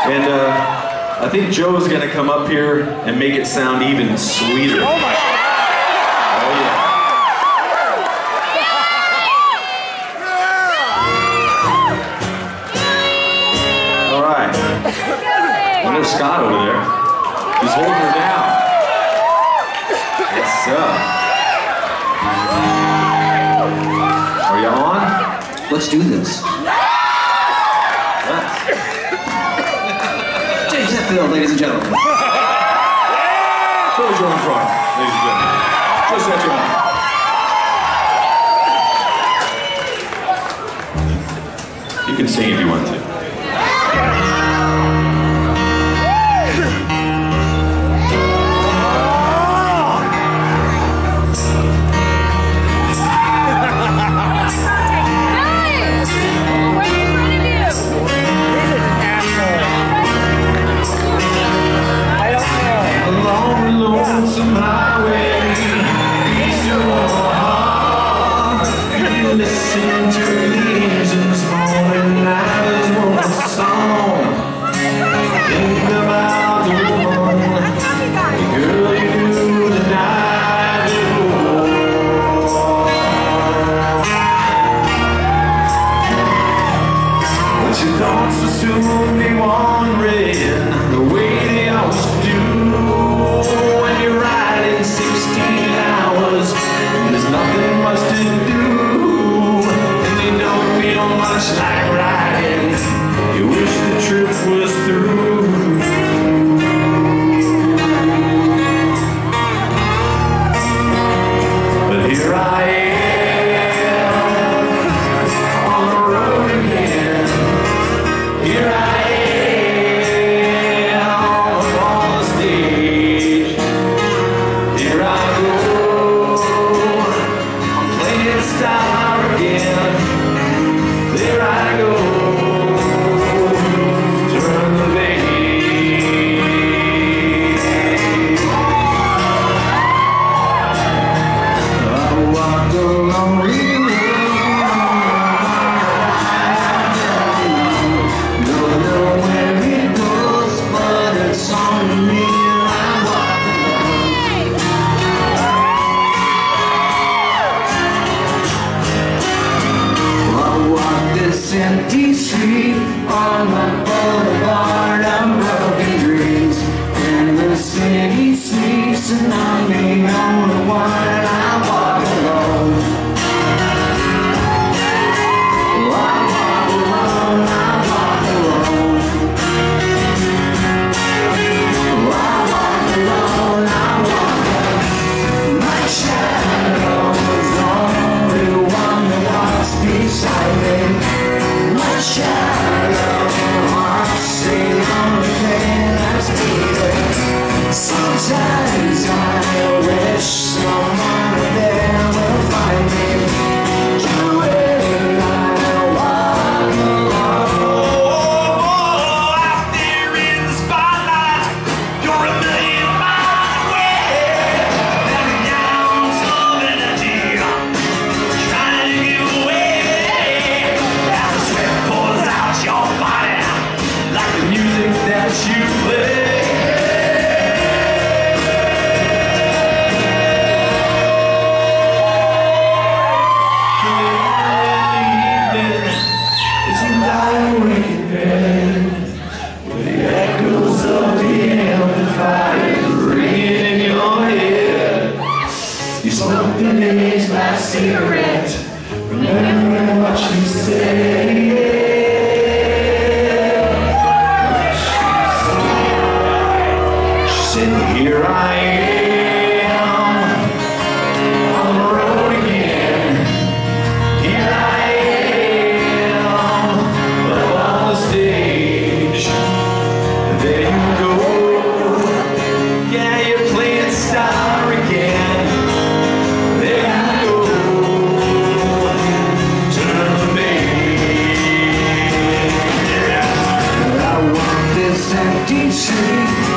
And I think Joe's gonna come up here and make it sound even sweeter. Oh my God. Oh yeah. All right. Well, there's Scott over there. He's holding her down. Yes, sir. Are you on? Let's do this. James Hetfield, ladies and gentlemen. Close your own front, ladies and gentlemen. Just let you know. You can sing if you want to. Listen to the engines moaning out as one song. Think about the woman, the girl you knew the night before. But your thoughts will soon be wandering the way they always do. When you're riding 16 hours, there's nothing much to do. Much like riding, you wish the trip was through. But here I am, on the road again. Here I am, on the stage. Here I go, I'm playing star again. There I go, turn the page. I walk along with you. Don't know where it goes, but it's on me. I walk this empty street on the boulevard of broken dreams, and the city sleeps and I'm the only one. I walk alone. I walk alone. I walk alone. I walk alone. I walk alone. My shadow is the only one that walks beside me. My shadow, I'm seeing the pain that's beating. Sometimes I wish someone there will find me. Do it, I walk alone. Out there in the spotlight, you're a million miles away. Letting down some energy, trying to give away. As the sweat pours out your body, like the music that you play. As you lie awake in bed, with the echoes of the amplifiers ringing in your head, you smoke the days last cigarette, remembering what you said. She said, here I am, on the road again. Here I am, up on the stage. And there you go, yeah, you're playing star again. There you go, turn the page. I walk this empty street